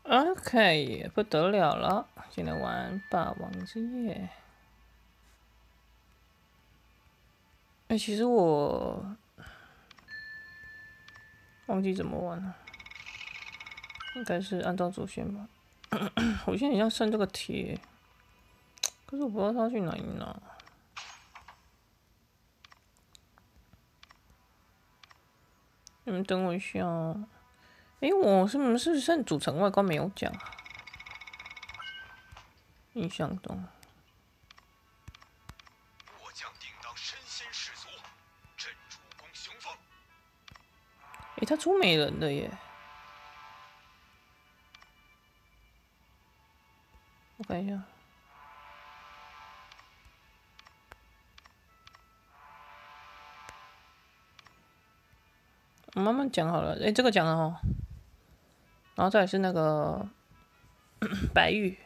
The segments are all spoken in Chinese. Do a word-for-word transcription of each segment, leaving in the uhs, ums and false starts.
OK， 不得了了，进来玩霸王之夜。哎、欸，其实我忘记怎么玩了，应该是按照主线吧。我现在好像剩这个铁，可是我不知道他去哪里拿。你们等我一下。哎、欸，我是不是剩主城外观没有讲啊？印象中。 我将定当身先士卒，朕主攻雄风。 哎、欸，他出美人了耶！我看一下。我慢慢讲好了。哎、欸，这个讲了哦。然后再来是那个白玉。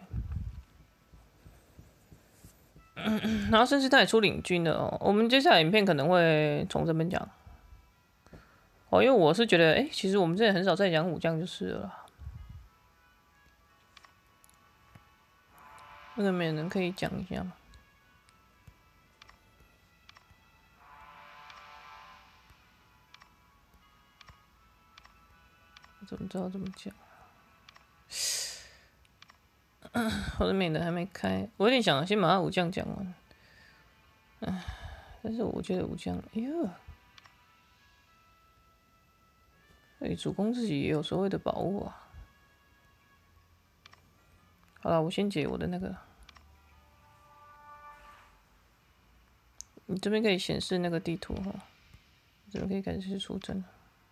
然后甚至他也出领军了哦。我们接下来影片可能会从这边讲。哦，因为我是觉得，哎、欸，其实我们这里很少在讲武将就是了啦。那个美人可以讲一下吗？我怎么知道怎么讲？我的美人还没开，我有点想先把他武将讲完。唉，但是我觉得武将，哎呦，哎，主公自己也有所谓的宝物啊。好了，我先解我的那个。你这边可以显示那个地图哈，这边可以开始出征。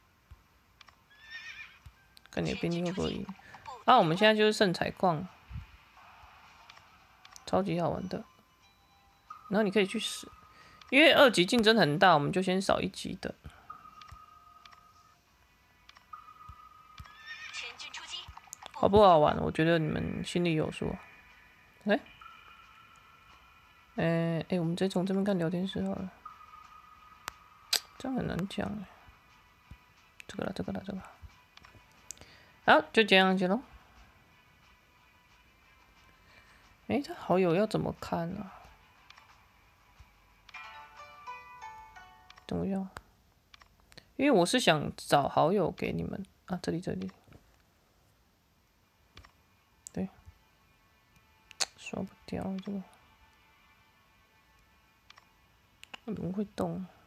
看你的兵力会不会赢。啊，我们现在就是圣采矿，超级好玩的。然后你可以去试，因为二级竞争很大，我们就先扫一级的。好不好玩？我觉得你们心里有数。哎、欸，哎、欸、哎，我们直接从这边看聊天室好了。这样很难讲哎。这个了，这个了，这个。好，就这样子咯。哎、欸，他好友要怎么看啊？等我一下，因为我是想找好友给你们啊，这里这里。对，刷不掉这个，怎么会动？